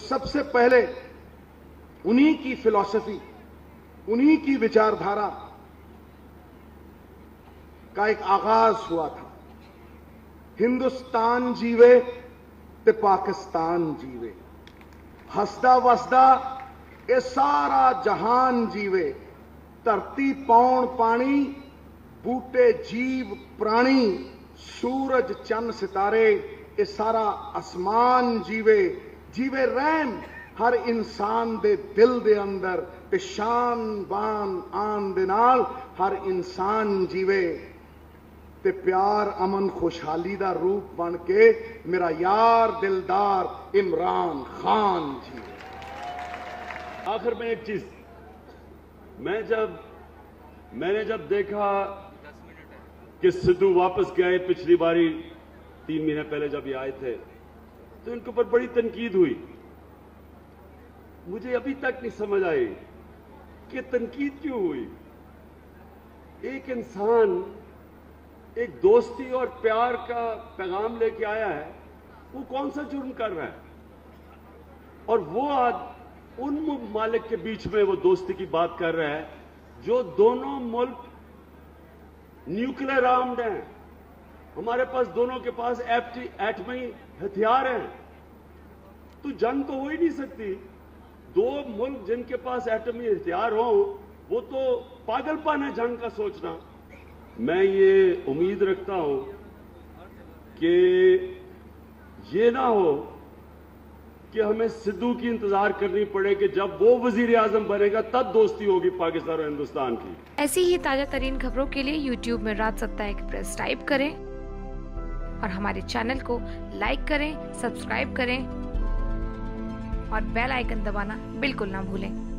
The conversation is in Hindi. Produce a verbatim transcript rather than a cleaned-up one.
सबसे पहले उन्हीं की फिलॉसफी, उन्हीं की विचारधारा का एक आगाज हुआ था। हिंदुस्तान जीवे ते पाकिस्तान जीवे, हसदा वसदा ये सारा जहान जीवे। धरती पौन पानी, बूटे जीव प्राणी, सूरज चंद सितारे ये सारा आसमान जीवे। जीवे रहम हर इंसान दे दिल दे अंदर, ते शान बान आन दे नाल हर इंसान जीवे। ते प्यार अमन खुशहाली दा रूप बन के मेरा यार दिलदार इमरान खान जीवे। आखिर में एक चीज, मैं जब मैंने जब देखा कि सिद्धू वापस गए, पिछली बारी तीन महीने पहले जब ये आए थे, तो इनके ऊपर बड़ी तनकीद हुई। मुझे अभी तक नहीं समझ आई कि तनकीद क्यों हुई। एक इंसान एक दोस्ती और प्यार का पैगाम लेके आया है, वो कौन सा जुर्म कर रहा है? और वो आज उन ममालिक के बीच में वो दोस्ती की बात कर रहा है जो दोनों मुल्क न्यूक्लियर आर्म्ड हैं। हमारे पास दोनों के पास एटमी हथियार हैं, तो जंग तो हो ही नहीं सकती। दो मुल्क जिनके पास एटमी हथियार हो, वो तो पागलपन है जंग का सोचना। मैं ये उम्मीद रखता हूं कि ये ना हो कि हमें सिद्धू की इंतजार करनी पड़े कि जब वो वजीर आजम बनेगा तब दोस्ती होगी पाकिस्तान और हिंदुस्तान की। ऐसी ही ताजा तरीन खबरों के लिए यूट्यूब में राज सत्ता एक्सप्रेस टाइप करें और हमारे चैनल को लाइक करें, सब्सक्राइब करें और बेल आइकन दबाना बिल्कुल ना भूलें।